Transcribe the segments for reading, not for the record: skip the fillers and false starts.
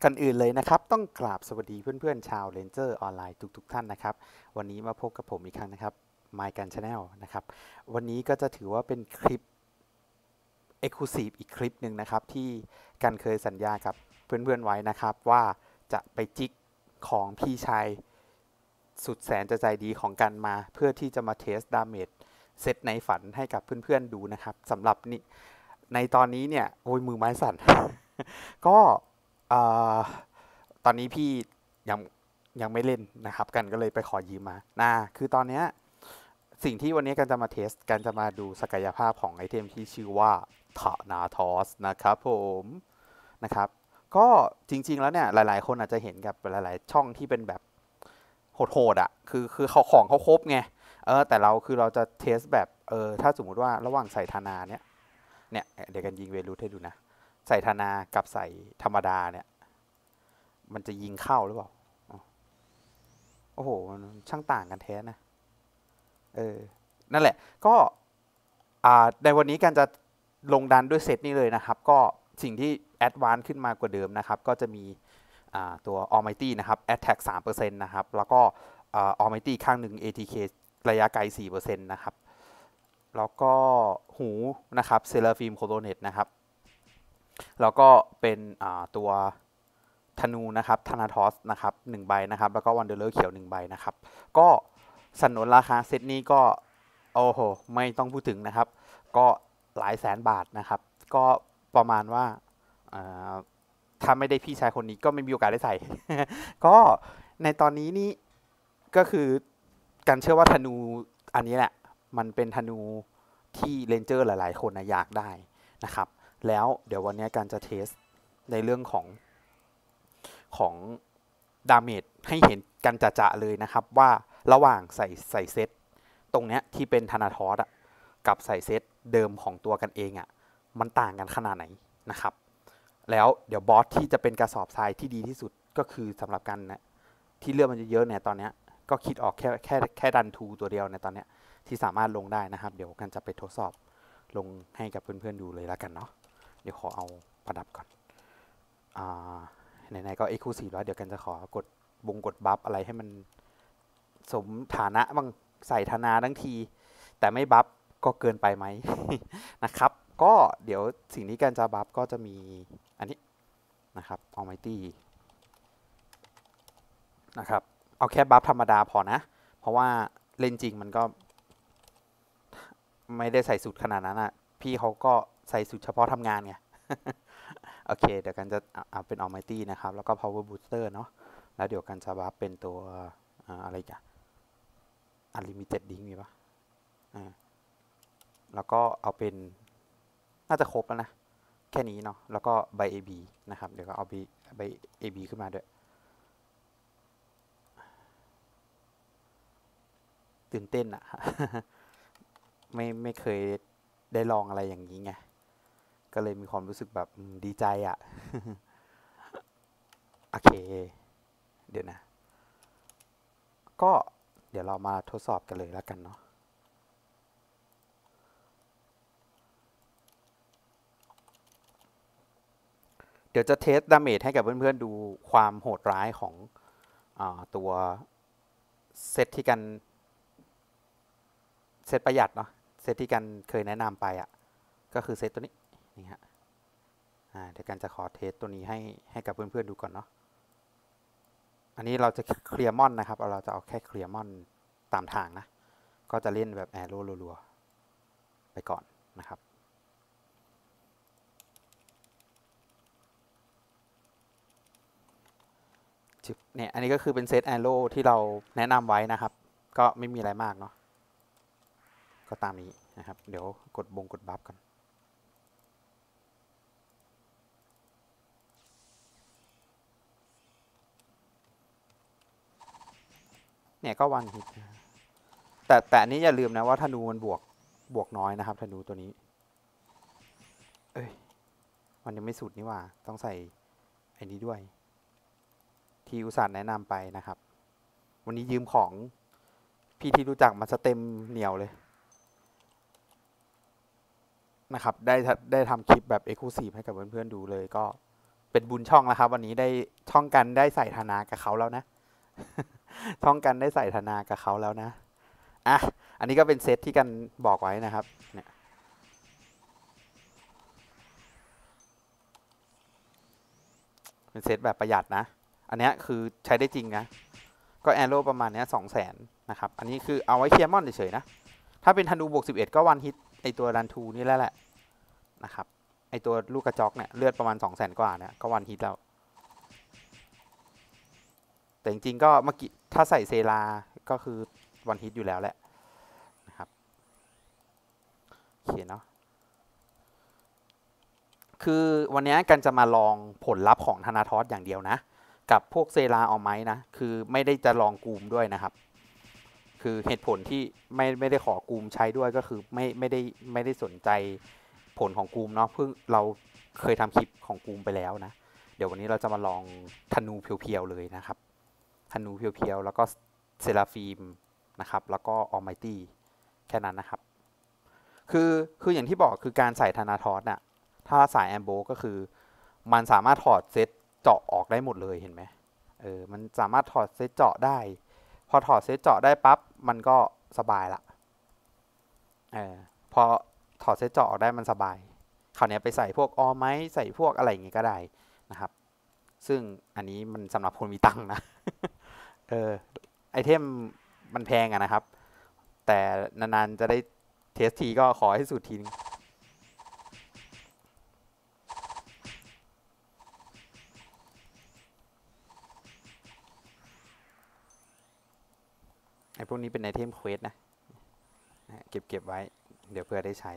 กันอื่นเลยนะครับต้องกราบสวัสดีเพื่อนๆชาวเรนเจอร์ออนไลน์ทุกท่านนะครับวันนี้มาพบกับผมอีกครั้งนะครับ My Gun Channel นะครับวันนี้ก็จะถือว่าเป็นคลิป Exclusive อีกคลิปหนึ่งนะครับที่กันเคยสัญญากับเพื่อนๆไว้นะครับว่าจะไปจิกของพี่ชายสุดแสนจะใจดีของกันมาเพื่อที่จะมาเทสดาเมจเซตในฝันให้กับเพื่อนๆดูนะครับสำหรับนี่ในตอนนี้เนี่ยโอ้ยมือไม้สั่น ก็ตอนนี้พี่ยังยังไม่เล่นนะครับกันก็เลยไปขอยืมมาคือตอนเนี้ยสิ่งที่วันนี้กันจะมาเทสกันจะมาดูศักยภาพของไอเทมที่ชื่อว่าทานาทอสนะครับผมนะครับก็จริงๆแล้วเนี่ยหลายๆคนอาจจะเห็นกับหลายๆช่องที่เป็นแบบโหดๆอ่ะคือเขาของเขาครบไงแต่เราจะเทสแบบถ้าสมมุติว่าระหว่างใส่ธนาเนี่ยเดี๋ยวกันยิงเวลูให้ดูนะใส่ธนากับใส่ธรรมดาเนี่ยมันจะยิงเข้าหรือเปล่าโอ้โหช่างต่างกันแท้นะเออนั่นแหละก็ในวันนี้กันจะลงดันด้วยเซตนี้เลยนะครับก็สิ่งที่แอดวานซ์ขึ้นมากว่าเดิมนะครับก็จะมีตัว Almighty นะครับ Attack 3%นะครับแล้วก็Almighty ข้างหนึ่ง ATK ระยะไกล 4%นะครับแล้วก็หูนะครับ Seraphim Coronet นะครับแล้วก็เป็นตัวธนูนะครับธนาทอสนะครับ1ใบนะครับแล้วก็วันเดอร์เลอร์เขียว1ใบนะครับก็สนนราคาเซตนี้ก็โอ้โหไม่ต้องพูดถึงนะครับก็หลายแสนบาทนะครับก็ประมาณว่าถ้าไม่ได้พี่ชายคนนี้ก็ไม่มีโอกาสได้ใส่ ก็ในตอนนี้นี่ก็คือการเชื่อว่าธนูอันนี้แหละมันเป็นธนูที่เรนเจอร์หลายๆคนนะอยากได้นะครับแล้วเดี๋ยววันนี้การจะเทสในเรื่องของดาเมจให้เห็นกันจะๆเลยนะครับว่าระหว่างใส่เซตตรงเนี้ยที่เป็นธนาทอสกับใส่เซตเดิมของตัวกันเองมันต่างกันขนาดไหนนะครับแล้วเดี๋ยวบอสที่จะเป็นกระสอบทรายที่ดีที่สุดก็คือสำหรับกันนะที่เลือกมันเยอะๆเนี่ยตอนเนี้ยก็คิดออกแค่ดันทูตัวเดียวในตอนเนี้ยที่สามารถลงได้นะครับเดี๋ยวกันจะไปทดสอบลงให้กับเพื่อนๆดูเลยแล้วกันเนาะเดี๋ยวขอเอาประดับก่อนไหนๆก็เอ็กซ์คลูซีฟแล้วเดี๋ยวกันจะขอกดบัฟอะไรให้มันสมฐานะบ้างใส่ธนาทั้งทีแต่ไม่บัฟก็เกินไปไหม นะครับก็เดี๋ยวสิ่งที่กันจะบัฟก็จะมีอันนี้นะครับ Almighty นะครับเอาแค่บัฟธรรมดาพอนะเพราะว่าเล่นจริงมันก็ไม่ได้ใส่สุดขนาดนั้นพี่เขาก็ใส่สุดเฉพาะทำงานไง โอเคเดี๋ยวกันจะเอาเป็น Almighty นะครับแล้วก็ Power Booster เนาะแล้วเดี๋ยวกันจะบัฟเป็นตัวอะไรกัน Unlimited Link มีปะแล้วก็เอาเป็นน่าจะครบแล้วนะแค่นี้เนาะแล้วก็ใบ AB นะครับเดี๋ยวก็เอาใบ AB ขึ้นมาด้วยตื่นเต้นไม่เคยได้ลองอะไรอย่างนี้ไงก็เลยมีความรู้สึกแบบดีใจโอเคเดี๋ยวนะก็เดี๋ยวเรามาทดสอบกันเลยแล้วกันเนาะเดี๋ยวจะเทสดาเมจให้กับเพื่อนๆดูความโหดร้ายของตัวเซตที่กันเซตประหยัดเนาะเซตที่กันเคยแนะนำไปก็คือเซตตัวนี้นี่ฮะเดี๋ยวกันจะขอเทสตัวนี้ให้กับเพื่อนๆดูก่อนเนาะอันนี้เราจะเคลียร์มอนนะครับเราจะเอาแค่เคลียร์มอนตามทางนะก็จะเล่นแบบแอโร่รัวๆไปก่อนนะครับเนี่ยอันนี้ก็คือเป็นเซตแอโร่ที่เราแนะนำไว้นะครับก็ไม่มีอะไรมากเนาะก็ตามนี้นะครับเดี๋ยวกดบัฟกันเนี่ยก็วันฮิตแต่อันนี้อย่าลืมนะว่าธนูมันบวกน้อยนะครับธนูตัวนี้เอ้ยมันยังไม่สุดนี่ว่าต้องใส่ไอ้นี้ด้วยที่อุตส่าห์แนะนำไปนะครับวันนี้ยืมของพี่ที่รู้จักมาสเต็มเหนียวเลยนะครับได้ทำคลิปแบบ Exclusive ให้กับเพื่อนๆดูเลยก็เป็นบุญช่องแล้วครับวันนี้ได้ช่องกันได้ใส่ธนากับเขาแล้วนะ ช่องกันได้ใส่ธนากับเขาแล้วนะอ่ะอันนี้ก็เป็นเซตที่กันบอกไว้นะครับเนี่ยเป็นเซตแบบประหยัดนะอันนี้คือใช้ได้จริงนะก็แอโร่ประมาณนี้200,000นะครับอันนี้คือเอาไว้เคลียร์มอนเฉยๆนะถ้าเป็นธนูบวก11ก็วันฮิตไอตัวรันทูนี่แหละนะครับไอตัวลูกกระจอกเนี่ยเลือดประมาณ200,000กว่าเนี่ยก็วันฮิตแล้วแต่จริงๆก็เมื่อกี้ถ้าใส่เซราก็คือวันฮิตอยู่แล้วแหละนะครับเขียนเนาะคือวันนี้กันจะมาลองผลลัพธ์ของธนาทอสอย่างเดียวนะกับพวกเซราเอาไหมนะคือไม่ได้จะลองกูมด้วยนะครับคือเหตุผลที่ไม่ได้ขอกูมใช้ด้วยก็คือไม่ได้สนใจผลของกูมเนาะเพิ่งเราเคยทำคลิปของกูมไปแล้วนะเดี๋ยววันนี้เราจะมาลองธนูเพียวๆเลยนะครับธนูเพียวๆแล้วก็เซราฟีมนะครับแล้วก็ออลไมตี้แค่นั้นนะครับคืออย่างที่บอกคือการใส่ธนาทอสน่ะถ้าสายแอมโบก็คือมันสามารถถอดเซตเจาะออกได้หมดเลยเห็นไหมมันสามารถถอดเซตเจาะได้พอถอดเซตเจาะได้ปั๊บมันก็สบายละพอถอดเซตเจาะออกได้มันสบายคราวนี้ไปใส่พวกออไม้ใส่พวกอะไรอย่างงี้ก็ได้นะครับซึ่งอันนี้มันสำหรับคนมีตังค์นะ ไอเทมมันแพงอะนะครับแต่นานๆจะได้เทสทีก็ขอให้สุดทีนึงไอพวกนี้เป็นไอเทมเควสนะเก็บไว้เดี๋ยวเพื่อได้ใช้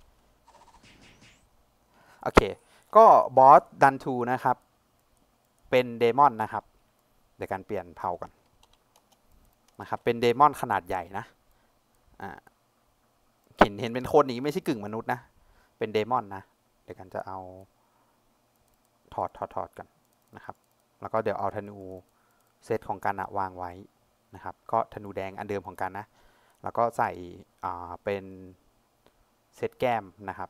โอเคก็บอสดันทูนะครับเป็นเดมอนนะครับเดี๋ยวการเปลี่ยนเผ่าก่อนนะครับเป็นเดมอนขนาดใหญ่นะเห็นเป็นคนนี้ไม่ใช่กึ่งมนุษย์นะเป็นเดมอนนะเดี๋ยวกันจะเอาถอดกันนะครับแล้วก็เดี๋ยวเอาธนูเซตของกันวางไว้นะครับก็ธนูแดงอันเดิมของกันนะแล้วก็ใส่เป็นเซตแก้มนะครับ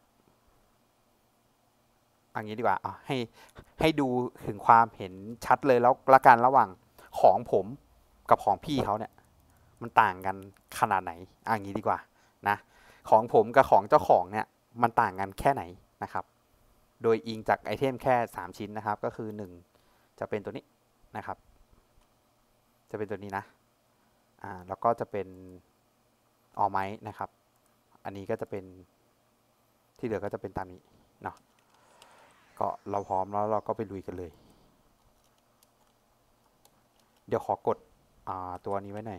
อันนี้ดีกว่าให้ดูถึงความเห็นชัดเลยแล้วละกันระหว่างของผมกับของพี่เขาเนี่ยมันต่างกันขนาดไหนอันนี้ดีกว่านะของผมกับของเจ้าของเนี่ยมันต่างกันแค่ไหนนะครับโดยอิงจากไอเทมแค่3ชิ้นนะครับก็คือ1จะเป็นตัวนี้นะครับจะเป็นตัวนี้นะแล้วก็จะเป็นออไม้นะครับอันนี้ก็จะเป็นที่เหลือก็จะเป็นตามนี้เนาะก็เราพร้อมแล้วเราก็ไปลุยกันเลยเดี๋ยวขอกดตัวนี้ไว้หน่อย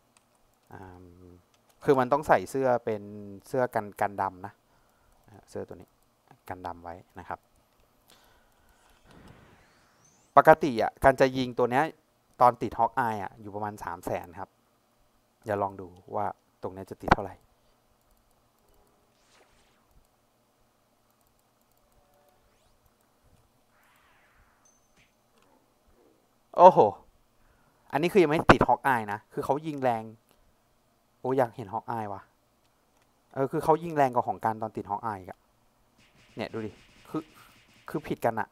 คือมันต้องใส่เสื้อเป็นเสื้อกันดำนะเสื้อตัวนี้กันดำไว้นะครับปกติการจะยิงตัวนี้ตอนติดฮอกอายอยู่ประมาณ300,000ครับอย่าลองดูว่าตรงนี้จะติดเท่าไหร่โอ้โหอันนี้คือยังไม่ติดฮอกอายนะคือเขายิงแรงโอ้อยากเห็นฮอกอายว่ะคือเขายิงแรงกว่าของการตอนติดฮอกอายอะเนี่ยดูดิคือคือผิดกัน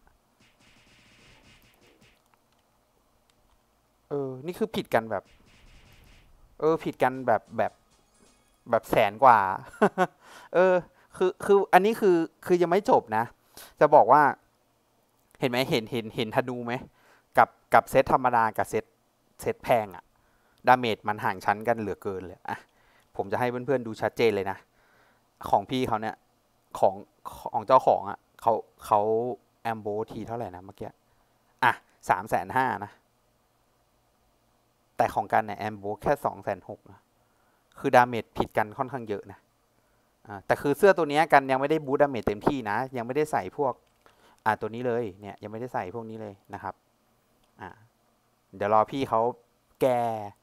นี่คือผิดกันแบบผิดกันแบบแสนกว่า เออคืออันนี้คือยังไม่จบนะจะบอกว่าเห็นไหมเห็นธนูไหมกับเซตธรรมดากับเซตแพงดาเมจมันห่างชั้นกันเหลือเกินเลยผมจะให้เพื่อนๆดูชัดเจนเลยนะของพี่เขาเนี่ยของของเจ้าของเขาแอมโบทีเท่าไหร่นะเมื่อกี้350,000นะแต่ของกันเนี่ยแอมโบแค่260,000นะคือดาเมจผิดกันค่อนข้างเยอะนะแต่คือเสื้อตัวนี้กันยังไม่ได้บูทดาเมจเต็มที่นะยังไม่ได้ใส่พวกตัวนี้เลยเนี่ยยังไม่ได้ใส่พวกนี้เลยนะครับเดี๋ยวรอพี่เขาแก้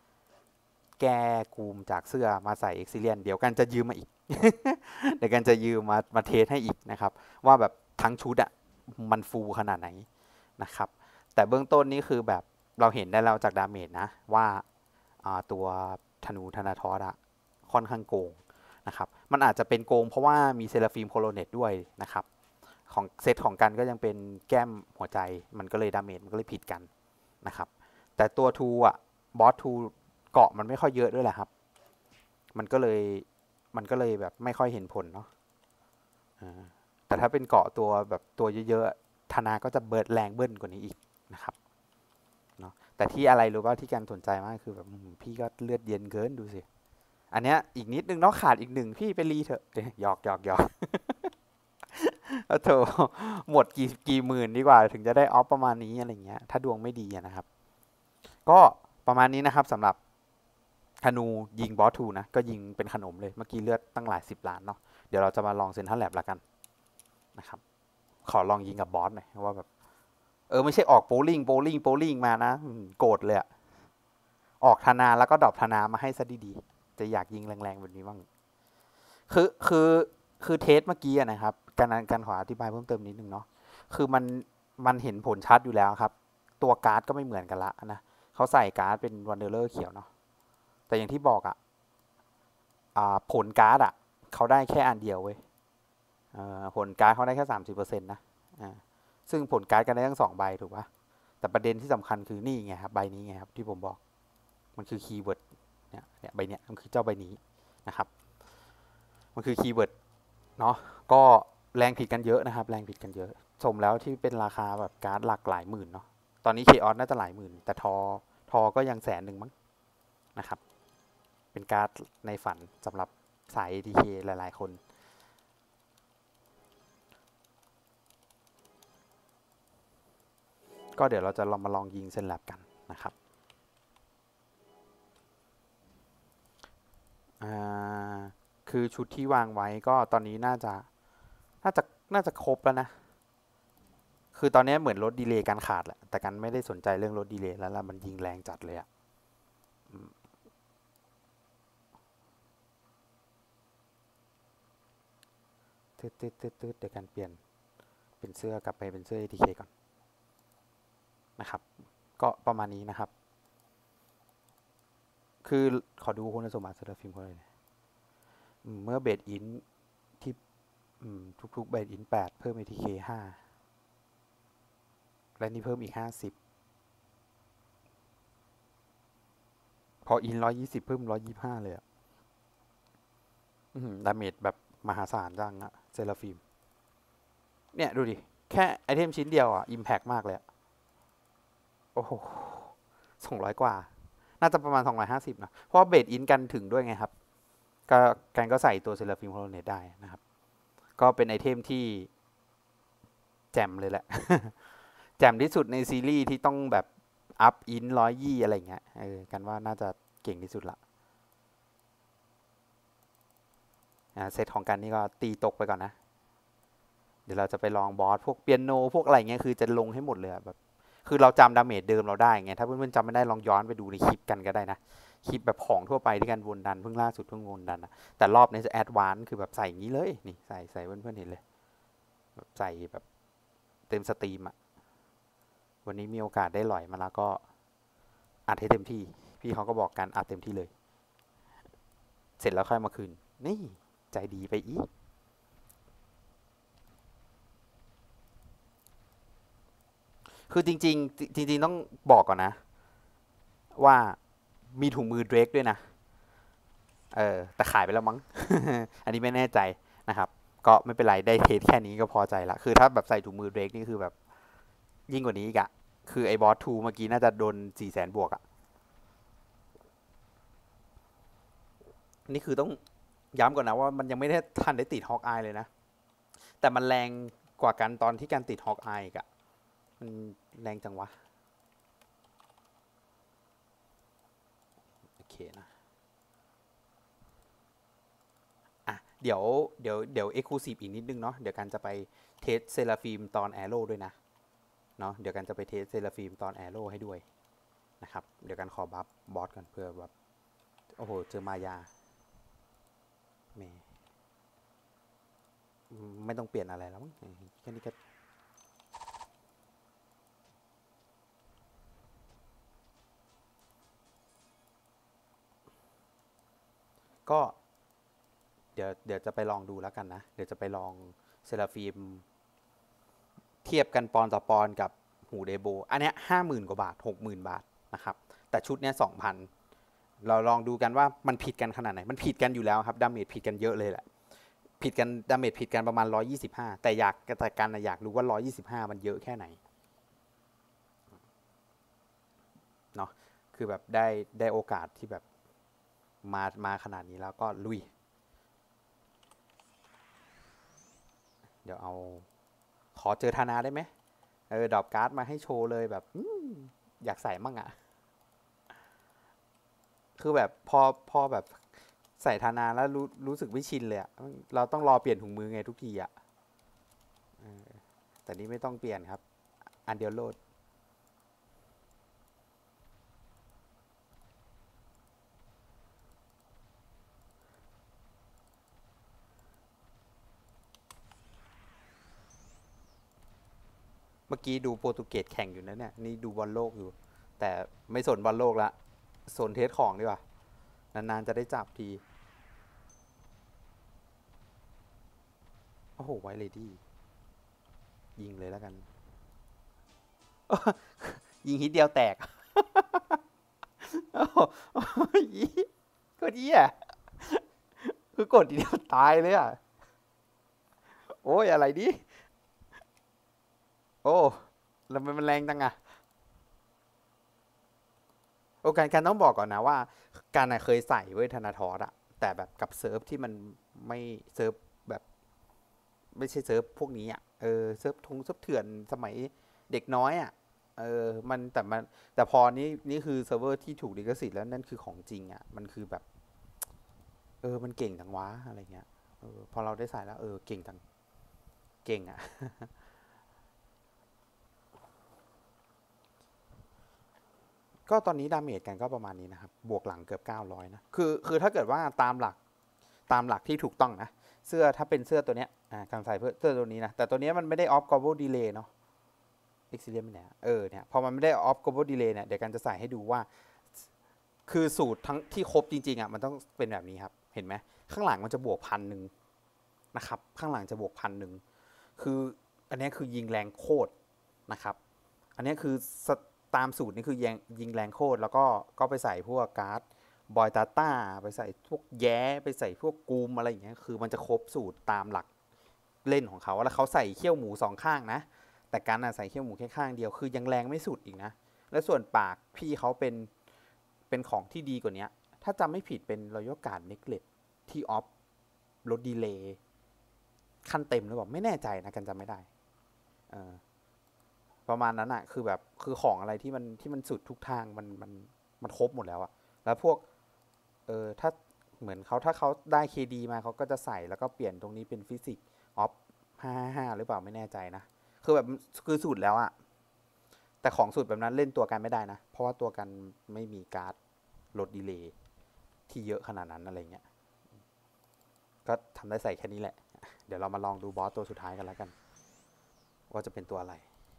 กูมจากเสื้อมาใส่เอ็กซิเลียนเดี๋ยวกันจะยืมมาอีก เดี๋ยวกันจะยืมมาเทสให้อีกนะครับว่าแบบทั้งชุดมันฟูขนาดไหนนะครับแต่เบื้องต้นนี้คือแบบเราเห็นได้แล้วจากดาเมจนะว่าตัวธนูธนาทอสค่อนข้างโกงนะครับมันอาจจะเป็นโกงเพราะว่ามีเซราฟิมโคโลเนตด้วยนะครับของเซตของกันก็ยังเป็นแก้มหัวใจมันก็เลยดาเมจมันก็เลยผิดกันนะครับแต่ตัวทูอ่ะบอสทูเกาะมันไม่ค่อยเยอะด้วยแหละครับมันก็เลยแบบไม่ค่อยเห็นผลเนาะแต่ถ้าเป็นเกาะตัวแบบตัวเยอะๆธนาก็จะแรงเบิ้ลกว่านี้อีกนะครับเนาะแต่ที่อะไรรู้ป่ะที่การสนใจมากคือแบบพี่ก็เลือดเย็นเกินดูสิอันเนี้ยอีกนิดนึงเนาะขาดอีก1พี่ไปรีเถอะหยอกโถหมดกี่หมื่นดีกว่าถึงจะได้ออฟประมาณนี้อะไรเงี้ยถ้าดวงไม่ดีนะครับก็ประมาณนี้นะครับสำหรับธนูยิงบอสทูนะก็ยิงเป็นขนมเลยเมื่อกี้เลือดตั้งหลาย10 ล้านเนาะเดี๋ยวเราจะมาลองเซนทรัลแลบละกันนะครับขอลองยิงกับบอสหน่อยว่าแบบไม่ใช่ออกโบลิ่งมานะโกรธเลยอะออกธนาแล้วก็ดรอปธนามาให้ซะดีๆจะอยากยิงแรงๆแบบนี้บ้างคือคือคือเทสเมื่อกี้นะครับการขออธิบายเพิ่มเติมนิดนึงเนาะคือมันเห็นผลชัดอยู่แล้วครับตัวการ์ดก็ไม่เหมือนกันละนะเขาใส่การ์ดเป็นวันเดอร์เขียวเนาะแต่อย่างที่บอกอะผลการ์ดอะเขาได้แค่อันเดียวเว้ยผลการ์ดเขาได้แค่30%นะซึ่งผลการ์ดกันได้ทั้ง2 ใบถูกปะแต่ประเด็นที่สำคัญคือนี่ไงครับใบนี้ไงครับที่ผมบอกมันคือคีย์เวิร์ดเนี่ยใบเนี้ยมันคือเจ้าใบนี้นะครับมันคือคีย์เวิร์ดเนาะก็แรงผิดกันเยอะนะครับแรงผิดกันเยอะสมแล้วที่เป็นราคาแบบการ์ดหลักหลายหมื่นเนาะตอนนี้เคออสน่าจะหลายหมื่นแต่ทอก็ยัง100,000มั้งนะครับเป็นการ์ดในฝันสำหรับสาย ATK หลายๆคนก็เดี๋ยวเราจะมาลองยิงเซนแลบกันนะครับคือชุดที่วางไว้ก็ตอนนี้น่าจะน่าจะครบแล้วนะคือตอนนี้เหมือนลดดีเลย์การขาดแหละแต่กันไม่ได้สนใจเรื่องลดดีเลย์แล้วล่ะมันยิงแรงจัดเลยอะตืดเดี๋ยวกันเปลี่ยนเป็นเสื้อกลับไปเป็นเสื้อ ATK ก่อนนะครับก็ประมาณนี้นะครับคือขอดูคุณสมบัติเซอร์ฟิล์มเขาเลยเมื่อเบสอินที่ทุกๆเบสอิน8เพิ่ม ATK 5และนี่เพิ่มอีก50พออิน120เพิ่ม125เลยอะดาเมจแบบมหาศาลจังอะเซราฟิล์มเนี่ยดูดิแค่ไอเทมชิ้นเดียวอะอิมแพกมากเลยโอ้โห200 กว่าน่าจะประมาณ250นะเพราะเบสอินกันถึงด้วยไงครับก็กันก็ใส่ตัวเซราฟิล์มโฮโลเนตได้นะครับก็เป็นไอเทมที่แจ่มเลยแหละแจ่มที่สุดในซีรีส์ที่ต้องแบบอัพอิน120อะไรเงี้ยกันว่าน่าจะเก่งที่สุดละเซตของกันนี่ก็ตีตกไปก่อนนะเดี๋ยวเราจะไปลองบอสพวกเปียโนพวกอะไรเงี้ยคือจะลงให้หมดเลยแบบคือเราจำดาเมจเดิมเราได้ไงถ้าเพื่อนๆจำไม่ได้ลองย้อนไปดูในคลิปกันก็ได้นะคลิปแบบของทั่วไปที่กันวนดันเพิ่งล่าสุดเพิ่งวนดันนะแต่รอบนี้จะแอดวานซ์คือแบบใส่อย่างนี้เลยนี่ใส่เพื่อนๆเห็นเลยแบบใส่แบบเต็มสตรีมอะวันนี้มีโอกาสได้หล่อยมาแล้วก็อัดให้เต็มที่พี่เขาก็บอกกันอัดเต็มที่เลยเสร็จแล้วค่อยมาคืนนี่ใจดีไปอีกคือจริงต้องบอกก่อนนะว่ามีถุงมือเดรกด้วยนะแต่ขายไปแล้วมั้งอันนี้ไม่แน่ใจนะครับก็ไม่เป็นไรได้เทสแค่นี้ก็พอใจละคือถ้าแบบใส่ถุงมือเดรกนี่คือแบบยิ่งกว่านี้อีกอะคือไอ้บอสทูเมื่อกี้น่าจะโดน400,000บวกอะนี่คือต้องย้ำก่อนนะว่ามันยังไม่ได้ทันได้ติดฮอกอายเลยนะแต่มันแรงกว่ากันตอนที่การติดฮอกอายอีกอะมันแรงจังวะโอเคนะอ่ะเดี๋ยวเอ็กซ์คลูซีฟอีกนิดนึงเนาะเดี๋ยวกันจะไปเทสเซราฟิมตอนแอโร่ด้วยนะเนาะเดี๋ยวกันจะไปเทสเซราฟิมตอนแอโร่ให้ด้วยนะครับเดี๋ยวกันขอบัฟบอสกันเพื่อแบบโอ้โหเจอมายาเมไม่ต้องเปลี่ยนอะไรแล้วมั้งแค่นี้ก็เดี๋ยวจะไปลองดูแล้วกันนะเดี๋ยวจะไปลองเซราฟิมเทียบกันปอนต่อปอนกับหูเดโบอันเนี้ย50,000 กว่าบาท 60,000 บาทนะครับแต่ชุดเนี้ย 2,000 เราลองดูกันว่ามันผิดกันขนาดไหนมันผิดกันอยู่แล้วครับดาเมจผิดกันเยอะเลยแหละผิดกันดาเมจผิดกันประมาณ125แต่กันอยากรู้ว่า125มันเยอะแค่ไหนเนาะคือแบบได้โอกาสที่แบบมาขนาดนี้แล้วก็ลุยเดี๋ยวเอาขอเจอธนาได้ไหมดรอปการ์ดมาให้โชว์เลยแบบอยากใส่มั่งอะคือแบบพอแบบใส่ธนาแล้วรู้สึกไม่ชินเลยอะเราต้องรอเปลี่ยนถุงมือไงทุกทีอะแต่นี้ไม่ต้องเปลี่ยนครับอันเดียวโหลดเมื่อกี้ดูโปรตุเกสแข่งอยู่นะเนี่ยนี่ดูบอลโลกอยู่แต่ไม่สนบอลโลกละสนเทสของดีกว่านานๆจะได้จับทีโอ้โหไวเลดี้ยิงเลยแล้วกันยิงฮิตเดียวแตกโอ้โหก็ดีอ่ะคือกดทีเดียวตายเลยอ่ะโอ้ยอะไรดิโอ้แล้วมันแรงจังอ่ะโอ้การต้องบอกก่อนนะว่าการเคยใส่เว้ยธนาทอสอะแต่แบบกับเซิร์ฟที่มันไม่เซิร์ฟแบบไม่ใช่เซิร์ฟพวกนี้อ่ะเซิร์ฟเซิร์ฟเถื่อนสมัยเด็กน้อยอ่ะแต่พอนี่คือเซิร์ฟเวอร์ที่ถูกลิขสิทธิ์แล้วนั่นคือของจริงอ่ะมันคือแบบมันเก่งจังวะอะไรเงี้ยพอเราได้ใส่แล้วเก่งจังเก่งอ่ะก็ตอนนี้ดาเมจกันก็ประมาณนี้นะครับบวกหลังเกือบ900นะคือถ้าเกิดว่าตามหลักที่ถูกต้องนะเสื้อถ้าเป็นเสื้อตัวเนี้ยการใส่เพื่อเสื้อตัวนี้นะแต่ตัวนี้มันไม่ได้ออฟกอ b l e delay เนาะ Excellent เนี่ยเนี่ยพอมันไม่ได้ออฟกอ b l e delay เนี่ยเดี๋ยวกันจะใส่ให้ดูว่าคือสูตรทั้งที่ครบจริงๆอ่ะมันต้องเป็นแบบนี้ครับเห็นไหมข้างหลังมันจะบวก1,000นะครับข้างหลังจะบวก1,000คืออันนี้คือยิงแรงโคตรนะครับอันนี้คือตามสูตรนี่คือยิงแรงโคตรแล้วก็ไปใส่พวกการ์ดบอยตาต้าไปใส่พวกแย้ไปใส่พวกกูมอะไรอย่างเงี้ยคือมันจะครบสูตรตามหลักเล่นของเขาแล้วเขาใส่เขี้ยวหมู2ข้างนะแต่การใส่เขี้ยวหมูแค่ข้างเดียวคือยังแรงไม่สุดอีกนะและส่วนปากพี่เขาเป็นของที่ดีกว่านี้ถ้าจำไม่ผิดเป็นรอยัลการ์ดเน็กเลสที่ออฟลดดีเลย์ขั้นเต็มหรือเปล่าไม่แน่ใจนะกันจำไม่ได้ประมาณนั้นอะคือแบบคือของอะไรที่มันสุดทุกทางมันครบหมดแล้วอะแล้วพวกถ้าเหมือนถ้าเขาได้เคดีมาเขาก็จะใส่แล้วก็เปลี่ยนตรงนี้เป็นฟิสิกส์ออฟ555หรือเปล่าไม่แน่ใจนะคือแบบคือสูตรแล้วอะแต่ของสูตรแบบนั้นเล่นตัวกันไม่ได้นะเพราะว่าตัวกันไม่มีการ์ดลดดีเลย์ที่เยอะขนาดนั้นอะไรเงี้ยก็ทำได้ใส่แค่นี้แหละเดี๋ยวเรามาลองดูบอสตัวสุดท้ายกันแล้วกันว่าจะเป็นตัวอะไร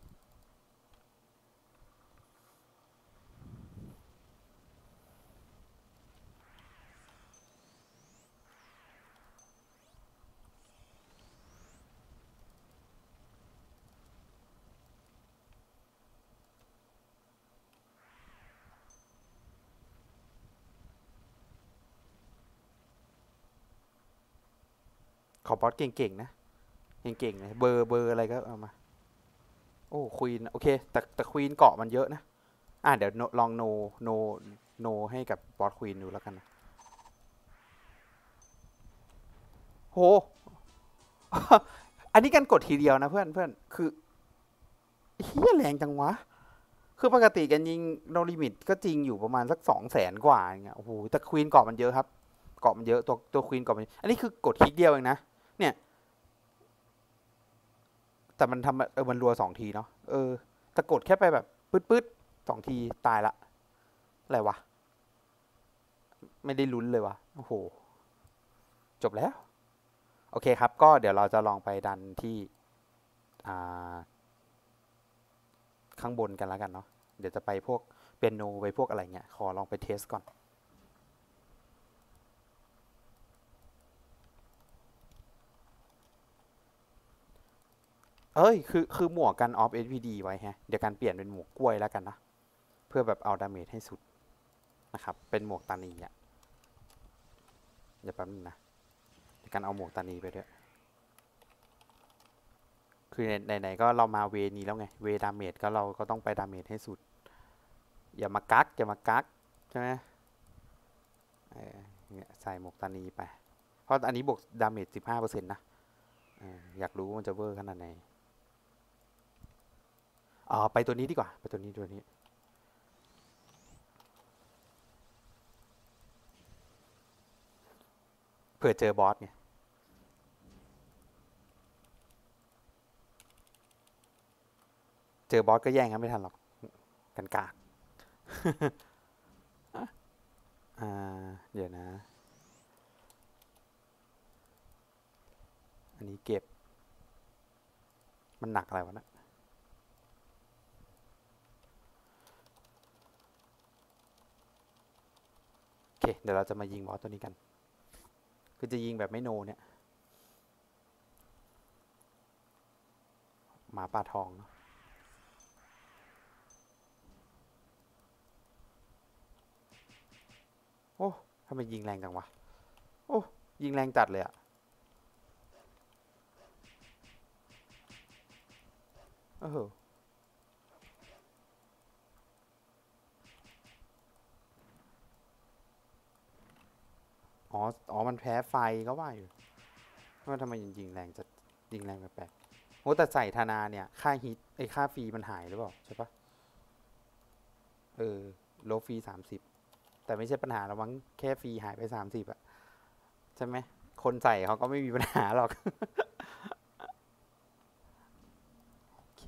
ขอบอสเก่งๆนะเก่งๆเลยเบอร์อะไรก็เอามาโอ้ควีนโอเคแต่ควีนเกาะมันเยอะนะเดี๋ยวลองโนให้กับบอสควีนดูแล้วกันนะโหอันนี้กันกดทีเดียวนะเพื่อนคือเฮียแรงจังวะคือปกติกันยิงโนลิมิตก็จริงอยู่ประมาณสัก200,000กว่าอย่างเงี้ยโอ้โหแต่ควีนเกาะมันเยอะครับเกาะมันเยอะตัวควีนเกาะมันอันนี้คือกดคลิกเดียวเองนะเนี่ยแต่มันทำมันรัว2 ทีเนาะแต่กดแค่ไปแบบปื๊ด2 ทีตายละอะไรวะไม่ได้ลุ้นเลยวะโอ้โหจบแล้วโอเคครับก็เดี๋ยวเราจะลองไปดันที่อ่า ข้างบนกันแล้วกันเนาะเดี๋ยวจะไปพวกเปียโนไปพวกอะไรเงี้ยขอลองไปเทสก่อนเอ้ยคือหมวกกันออฟ SPD ไว้ฮะเดี๋ยวการเปลี่ยนเป็นหมวกกล้วยแล้วกันนะเพื่อแบบเอาดาเมจให้สุดนะครับเป็นหมวกตานีอ่ะเดี๋ยวแป๊บนึงนะเดี๋ยวการเอาหมวกตานีไปด้วยคือไหนๆก็เรามาเวนี้แล้วไงเวดาเมจก็เราก็ต้องไปดาเมจให้สุดอย่ามากักใช่ไหมเนี่ยใส่หมวกตานีไปเพราะอันนี้บวกดาเมจ15%นะอยากรู้ว่ามันจะเวอร์ขนาดไหนไปตัวนี้ดีกว่าไปตัวนี้เผื่อเจอบอสไงเจอบอสก็แย่งกันไม่ทันหรอกกันกากเดี๋ยวนะอันนี้เก็บมันหนักอะไรวะนะโอเคเดี๋ยวเราจะมายิงบอสตัวนี้กันคือจะยิงแบบไม่โนเนี่ยหมาป่าทองเนาะโอ้ทำไมยิงแรงจังวะโอ้ยิงแรงจัดเลยอะเอออ๋อมันแพ้ไฟก็ว่าอยู่ว่าทำไมยิงแรงจะยิงแรงแปลกๆโอ้แต่ใส่ธนาเนี่ยค่าฮิตค่าฟรีมันหายหรือเปล่าใช่ปะเออโลฟรี30แต่ไม่ใช่ปัญหาเรามั้งแค่ฟรีหายไป30อะใช่ไหมคนใส่เขาก็ไม่มีปัญหาหรอกโอเค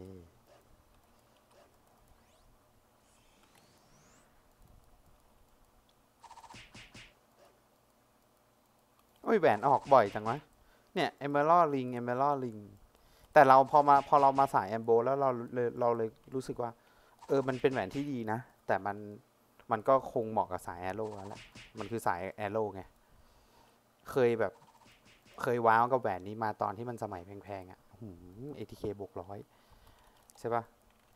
โอ้ยแหวนออกบ่อยจังวะเนี่ย Emerald Ring Emerald Ring แต่เราพอเรามาสายแอมโบแล้วเราเลยรู้สึกว่ามันเป็นแหวนที่ดีนะแต่มันก็คงเหมาะกับสายแอโร่แล้วแหละมันคือสายแอโร่ไงเคยแบบเคยว้าวกับแหวนนี้มาตอนที่มันสมัยแพงๆอ่ะATK บวก100ใช่ปะ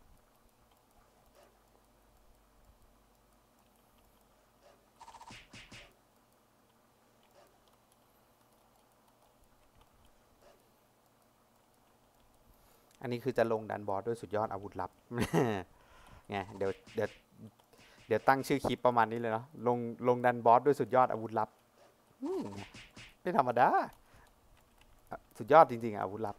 อันนี้คือจะลงดันบอสด้วยสุดยอดอาวุธลับไงเดี๋ยวตั้งชื่อคลิปประมาณนี้เลยเนาะลงดันบอสด้วยสุดยอดอาวุธลับไม่ธรรมดาสุดยอดจริงๆอาวุธลับ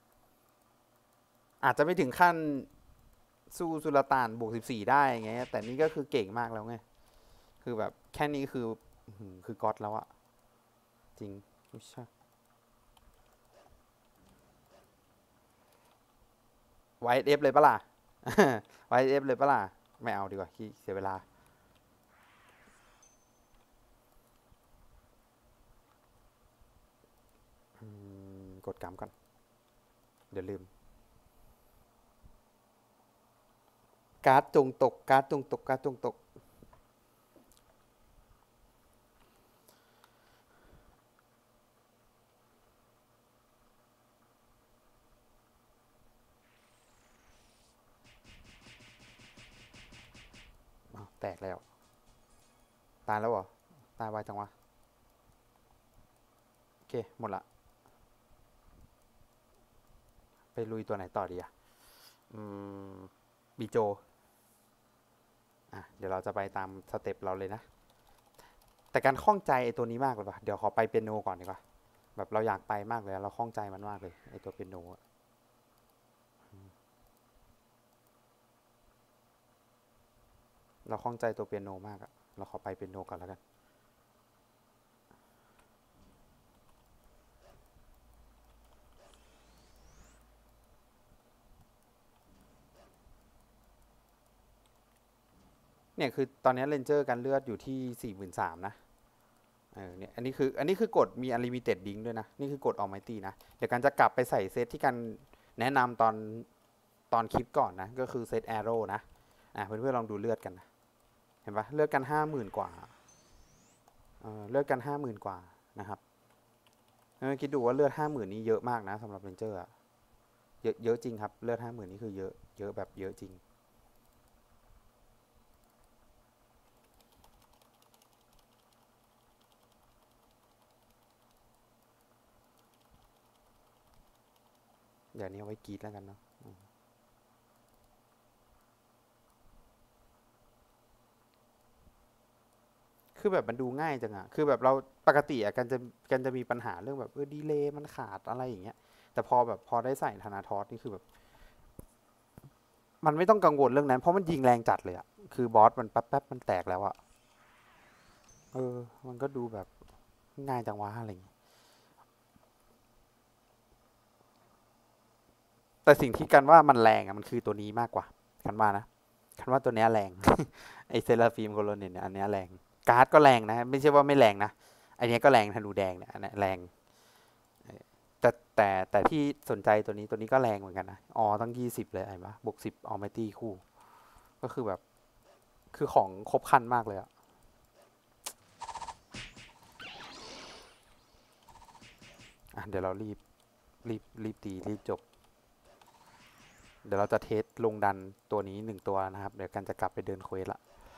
อาจจะไม่ถึงขั้นสู้สุลต่านบวก14ได้ไงแต่นี่ก็คือเก่งมากแล้วไงคือแบบแค่นี้คือก๊อตแล้วอะจริงไม่ใช่ไวเอฟเลยปะล่ะไวเอฟเลยปะล่ะไม่เอาดีกว่าขี้เสียเวลากดกำก่อนเดี๋ยวลืมการ์ดจงตกการ์ดจงตกการ์ดจงตกแตกแล้วตายแล้วเหรอตายไวจังวะโอเคหมดละไปลุยตัวไหนต่อดีอะอืมบีโจเดี๋ยวเราจะไปตามสเต็ปเราเลยนะแต่การข้องใจไอตัวนี้มากเลยป่ะเดี๋ยวขอไปเปียโนก่อนดีกว่าแบบเราอยากไปมากเลยเราข้องใจมันมากเลยไอตัวเปียโนเราข้องใจตัวเปียโนมากอะเราขอไปเปียโนก่อนแล้วกันเนี่ยคือตอนนี้เรนเจอร์กันเลือดอยู่ที่43,000นะเนี่ยอันนี้คือกดมี Unlimited Link ด้วยนะนี่คือกด Almighty นะเดี๋ยวกันจะกลับไปใส่เซตที่กันแนะนำตอนคลิปก่อนนะก็คือเซต Arrow นะเพื่อนๆลองดูเลือดกันนะเห็นปะเลือดกัน50,000กว่าเลือดกัน50,000กว่านะครับคิดดูว่าเลือด50,000นี้เยอะมากนะสำหรับเรนเจอร์เยอะเยอะจริงครับเลือด50,000นี่คือเยอะเยอะแบบเยอะจริงเดี๋ยวนี้เอาไว้กรีดแล้วกันเนาะคือแบบมันดูง่ายจังอะคือแบบเราปกติอะกันจะมีปัญหาเรื่องแบบดีเลย์มันขาดอะไรอย่างเงี้ยแต่พอได้ใส่ธนาทอสนี่คือแบบมันไม่ต้องกังวลเรื่องนั้นเพราะมันยิงแรงจัดเลยอะคือบอสมันแป๊บมันแตกแล้วอะมันก็ดูแบบง่ายจังวะอะไรอย่างเงี้ยแต่สิ่งที่กันว่ามันแรงอะมันคือตัวนี้มากกว่ากันว่านะกันว่าตัวเนี้ยแรง ไอเซราฟิมโคโลเนตเนี่ยอันเนี้ยแรงการ์ดก็แรงนะไม่ใช่ว่าไม่แรงนะอันนี้ก็แรงธนูแดงเนี่ยอันเนี้ยแรงแต่ที่สนใจตัวนี้ก็แรงเหมือนกันนะตั้ง20เลยไอ้ปะบวก 10ออไมตี้คู่ก็คือแบบคือของครบครันมากเลยอะเดี๋ยวเรารีบตีรีบจบเดี๋ยวเราจะเทสลงดันตัวนี้1 ตัวนะครับเดี๋ยวกันจะกลับไปเดินเควสละ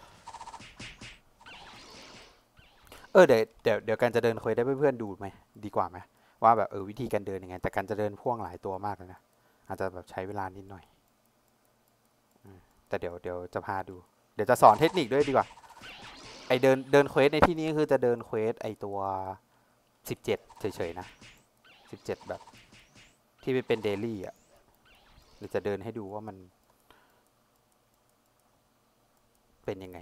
เดี๋ยวกันจะเดินเควสได้เพื่อนๆดูไหมดีกว่าไหมว่าแบบวิธีการเดินยังไงแต่กันจะเดินพ่วงหลายตัวมากเลยนะอาจจะแบบใช้เวลานิดหน่อยแต่เดี๋ยวจะพาดูเดี๋ยวจะสอนเทคนิคด้วยดีกว่าไอเดินเควสในที่นี้คือจะเดินเควสไอตัว17เฉยๆนะ17แบบที่ไปเป็นเดลี่อ่ะเดี๋ยวจะเดินให้ดูว่ามันเป็นยังไง